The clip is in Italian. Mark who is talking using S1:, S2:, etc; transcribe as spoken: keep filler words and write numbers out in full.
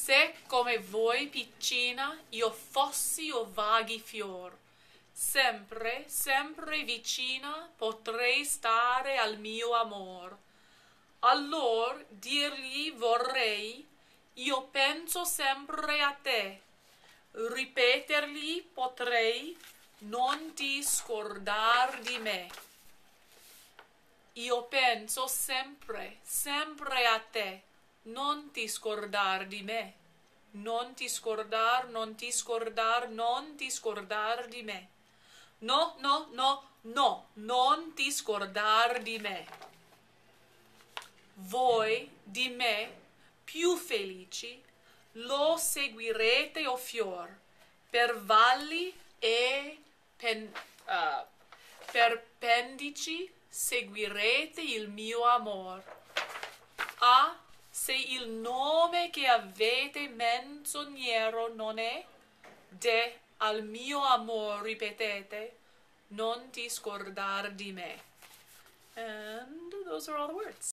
S1: Se come voi piccina io fossi o vaghi fior, sempre, sempre vicina potrei stare al mio amor. Allor dirgli vorrei, io penso sempre a te, ripetergli potrei, non ti scordar di me. Io penso sempre, sempre a te, non ti scordar di me. Non ti scordar, non ti scordar, non ti scordar di me. No, no, no, no, non ti scordar di me. Voi di me, più felici, lo seguirete o fior, per valli e pen, uh, per pendici seguirete il mio amor. Ah, se il nome che avete menzognero non è, de al mio amor ripetete, non ti scordar di me. And those are all the words.